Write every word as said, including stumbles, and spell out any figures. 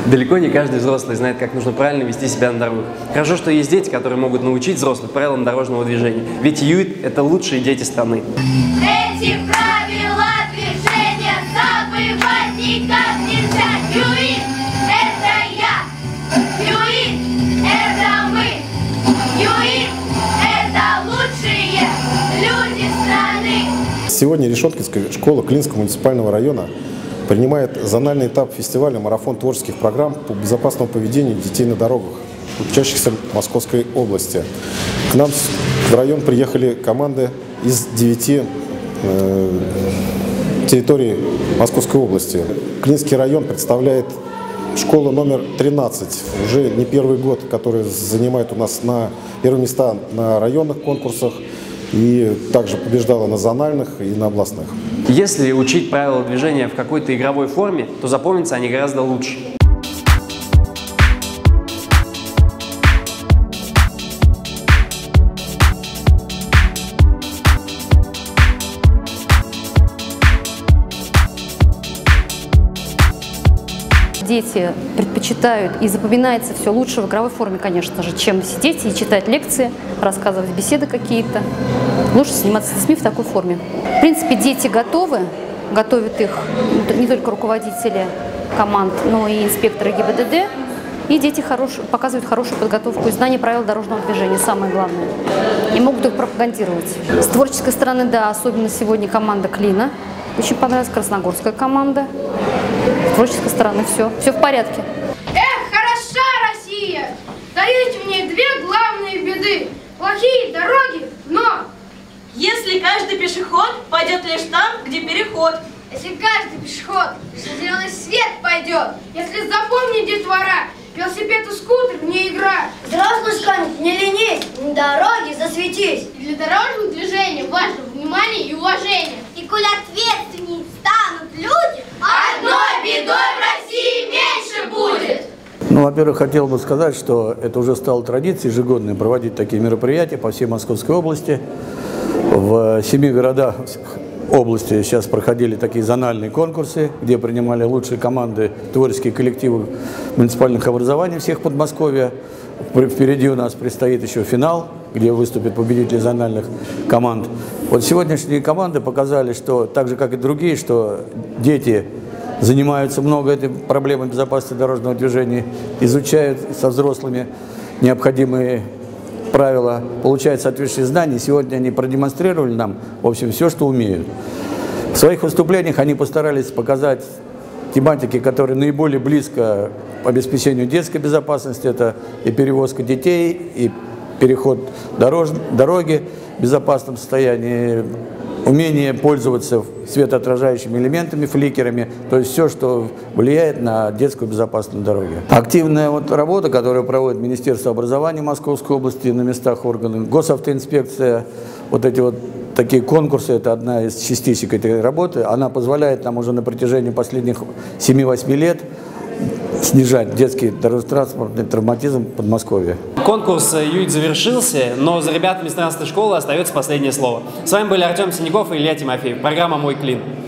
Далеко не каждый взрослый знает, как нужно правильно вести себя на дорогах. Хорошо, что есть дети, которые могут научить взрослых правилам дорожного движения. Ведь ЮИТ – это лучшие дети страны. Эти правила движения забывать никак нельзя. ЮИТ – это я. ЮИТ – это мы. ЮИТ – это лучшие люди страны. Сегодня Решеткинская школа Клинского муниципального района принимает зональный этап фестиваля «Марафон творческих программ по безопасному поведению детей на дорогах», учащихся Московской области. К нам в район приехали команды из девяти э, территорий Московской области. Клинский район представляет школа номер тринадцать, уже не первый год, которая занимает у нас на первые места на районных конкурсах и также побеждала на зональных и на областных. Если учить правила движения в какой-то игровой форме, то запомнятся они гораздо лучше. Дети предпочитают и запоминается все лучше в игровой форме, конечно же, чем сидеть и читать лекции, рассказывать беседы какие-то. Лучше заниматься с детьми в такой форме. В принципе, дети готовы, готовят их не только руководители команд, но и инспекторы ГИБДД. И дети хорош, показывают хорошую подготовку и знание правил дорожного движения, самое главное. И могут их пропагандировать. С творческой стороны, да, особенно сегодня команда Клина. Очень понравилась красногорская команда. С творческой стороны все. Все в порядке. Эх, хороша Россия! Даете мне две главные беды. Плохие дороги, но... Если каждый пешеход пойдет лишь там, где переход. Если каждый пешеход на зеленый свет пойдет. Если запомнит детвора, велосипед и скутер не игра. Взрослый скажет, не ленись, на дороге засветись. И для дорожного движения важно внимание и уважение. И коль ответственнее станут люди, одной бедой в России меньше будет. Ну, во-первых, хотел бы сказать, что это уже стало традицией ежегодной проводить такие мероприятия по всей Московской области. В семи городах области сейчас проходили такие зональные конкурсы, где принимали лучшие команды, творческие коллективы муниципальных образований всех Подмосковья. Впереди у нас предстоит еще финал, где выступят победители зональных команд. Вот сегодняшние команды показали, что так же, как и другие, что дети занимаются много этой проблемой безопасности дорожного движения, изучают со взрослыми необходимые правила, получают соответствующие знания. Сегодня они продемонстрировали нам, в общем, все, что умеют. В своих выступлениях они постарались показать тематики, которые наиболее близко к обеспечению детской безопасности. Это и перевозка детей, и переход дорож, дороги в безопасном состоянии, умение пользоваться светоотражающими элементами, фликерами, то есть все, что влияет на детскую безопасность на дороге. Активная вот работа, которую проводит Министерство образования Московской области на местах органов, госавтоинспекция, вот эти вот такие конкурсы, это одна из частичек этой работы, она позволяет нам уже на протяжении последних семи-восьми лет снижать детский дорожно-транспортный травматизм в Подмосковье. Конкурс ЮИТ завершился, но за ребятами с тринадцатой школы остается последнее слово. С вами были Артем Синяков и Илья Тимофеев. Программа «Мой Клин».